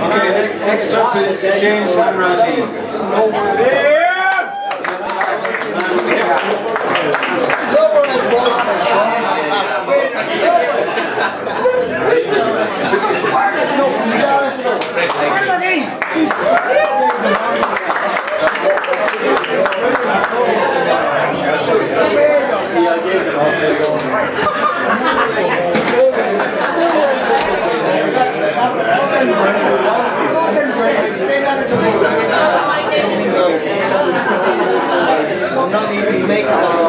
Okay, next up is James Hanratty. I'm not even making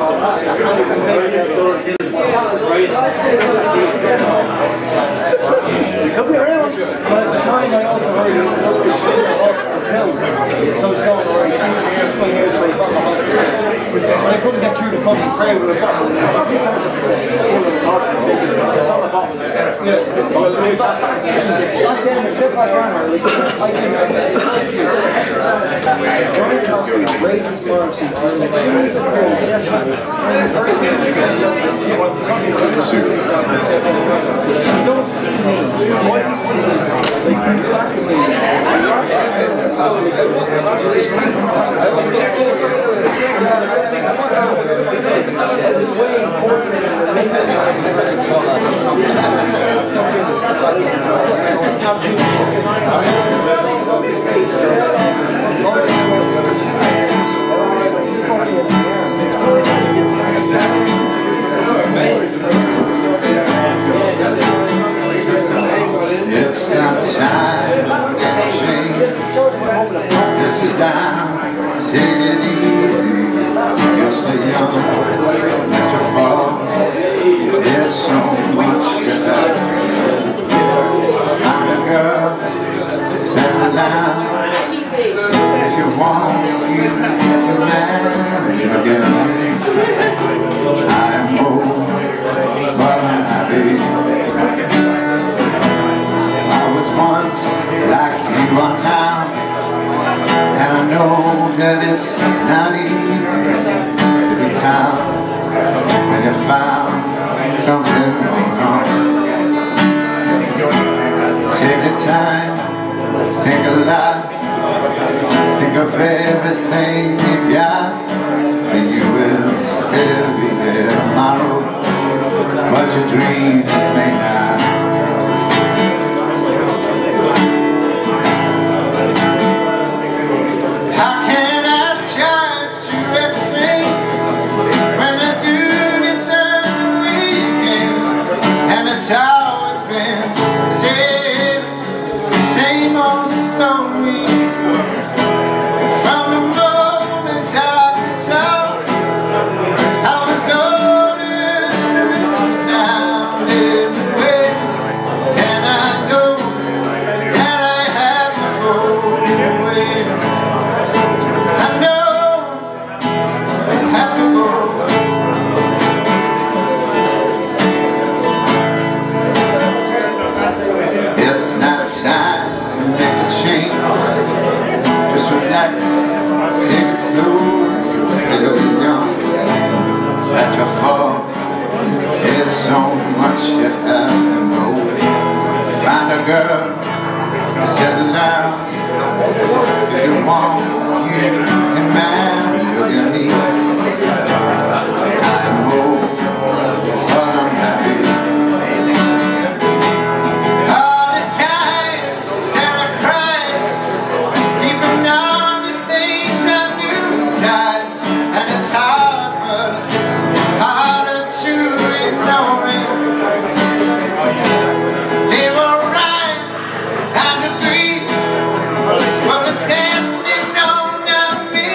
it could be around, but at the time I also heard it was pills. So it's going right. It's 20 years ago, got the hospital. When I couldn't get through the fucking crowd with a bottle. It's on the bottom. Back then, except I ran her, I didn't racist mercy. You don't see me. What you see is like exactly. It's not time to change. Just sit down, take it easy. You're so young, not your fault. There's so much you have. I'm a girl, settle down. If you want, you can marry again. I'm old, but I'm happy. Once like you are now, and I know that it's not easy to be calm when you found something wrong. Take the time, think a lot, think of everything you got, and you will still be there tomorrow, but your dreams may not. girl, settle down. If you want, you can marry me. I'm old, but I'm happy. All the times that I cried, keeping on the things I knew inside, and it's hard, but harder to ignore it. They were right, I agree. Well, it's standing on me.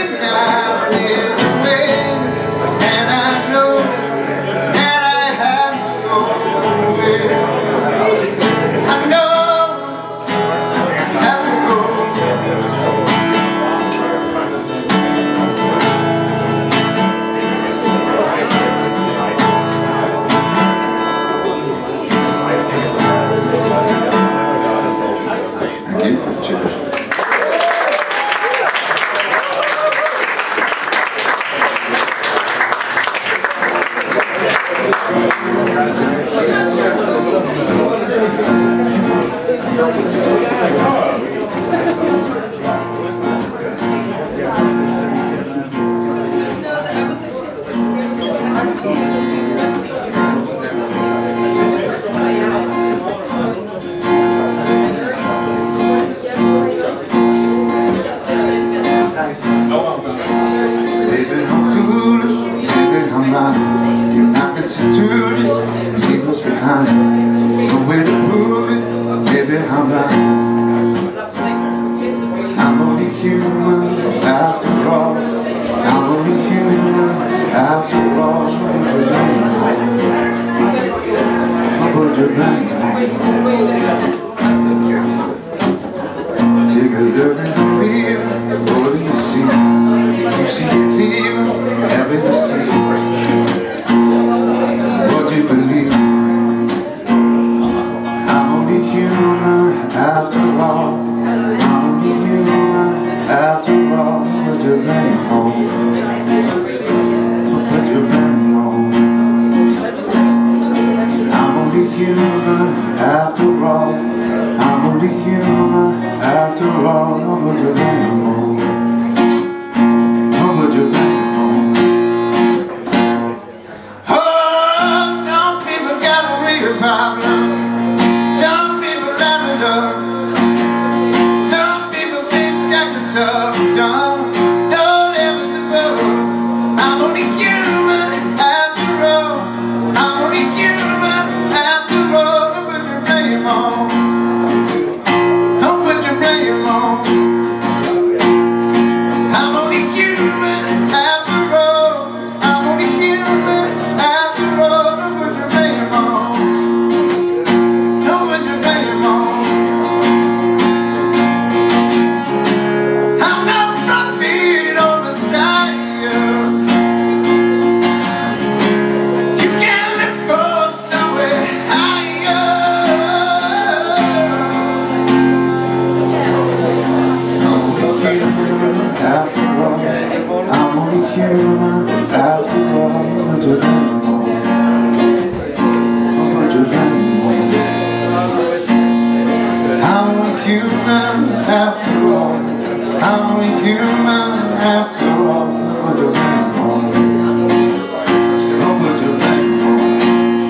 human after all. I'm only human after all. Put your name on me. Don't put your name on me.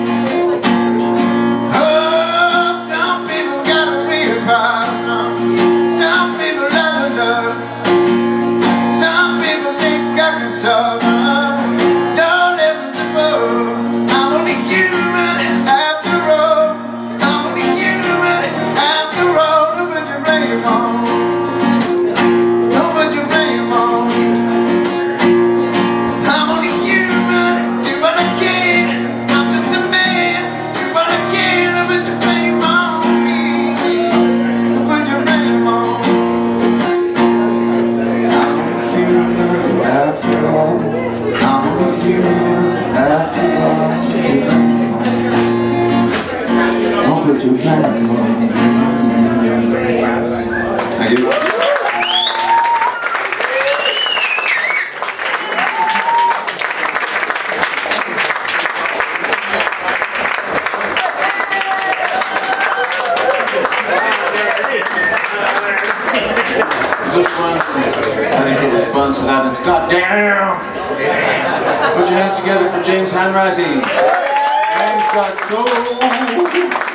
Oh, some people got a real problem. Some people love to love. Some people think I can solve them. Don't listen to fool. I'm only human after all. I'm only human after all. Don't put your name on. Don't put your name on. I'm only human. Do what I can. I'm just a man. Do what I can. Don't put your name on me. Don't put your name on. I'm human after all. I'm human after all. Don't put your name on. Thank you. So fun. I think it was fun, so that it's goddamn. Put your hands together for James Hanratty. James got so